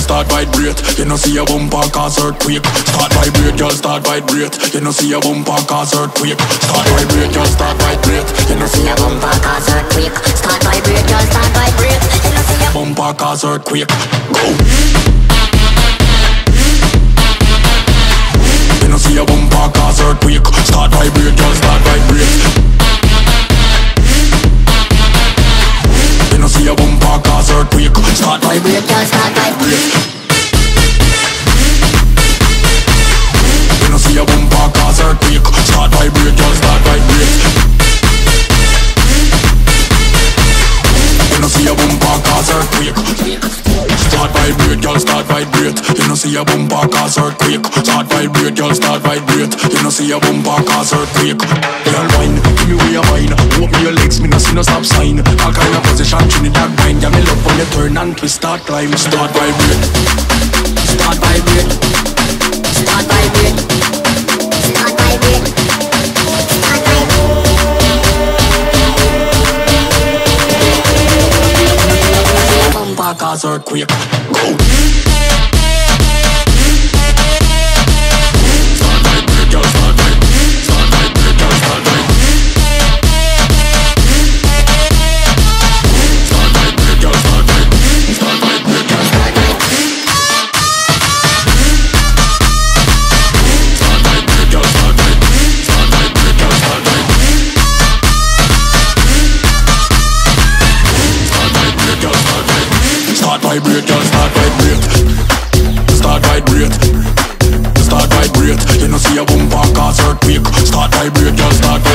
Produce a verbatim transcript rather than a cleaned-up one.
start vibrate. You know see a bumper cause earthquake. Start vibrate, girl, start vibrate. You know see a bumper cause earthquake. Start vibrate, girl, start vibrate. You know see a bumper cause earthquake. Start vibrate, girl, start vibrate. You know see a bumper cause earthquake. Go. You know see a bumper cause earthquake. Start vibrate, girl, start vibrate. You know see a bumper cause earthquake. Start vibrate, girl, start vibrate. You know see a bumper cause earthquake. Start vibrate, girl, start vibrate. You know see a bumper cause earthquake. Start vibrate, girl, start vibrate. You know see a bumper cause earthquake. Start vibrate, girl, start vibrate. You know see a bumper cause earthquake. Girl, wine, give me where you wine. Open your legs, me no see no stop sign. All kind of position, Trinidad grind. Yeah, me love when you turn and twist, start climb. Start vibrate. Start vibrate. Start vibrate. Start vibrate. Start vibrate. Bumper cause earthquake. Go. Vibrate, girl, start vibrate. Start vibrate. Start vibrate. You know see a bumper cause earthquake. Start vibrate, girl, start vibrate.